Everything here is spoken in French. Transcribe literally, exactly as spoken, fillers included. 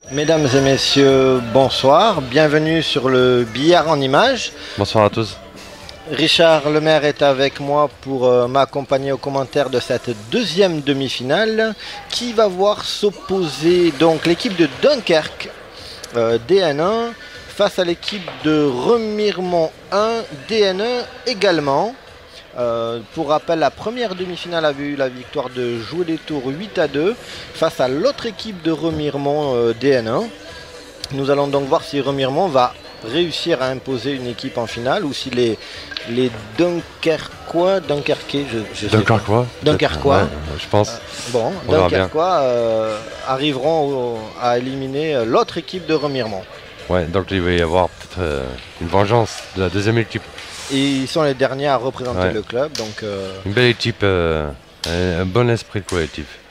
Mesdames et messieurs, bonsoir, bienvenue sur le billard en images. Bonsoir à tous. Richard Lemaire est avec moi pour euh, m'accompagner aux commentaires de cette deuxième demi-finale qui va voir s'opposer donc l'équipe de Dunkerque euh, D N un face à l'équipe de Remiremont un D N un également. Euh, pour rappel, la première demi-finale avait eu la victoire de Jouer des Tours huit à deux face à l'autre équipe de Remiremont euh, D N un. Nous allons donc voir si Remiremont va réussir à imposer une équipe en finale ou si les, les Dunkerquois, Dunkerquais, je, je Dunkerquois, Dunkerquois, ouais, je pense. Euh, bon, On verra bien. Dunkerquois euh, arriveront au- à éliminer euh, l'autre équipe de Remiremont. Ouais, donc il va y avoir peut-être euh, une vengeance de la deuxième équipe. Et ils sont les derniers à représenter Ouais. le club, donc. euh, Une belle équipe, euh, un un bon esprit collectif.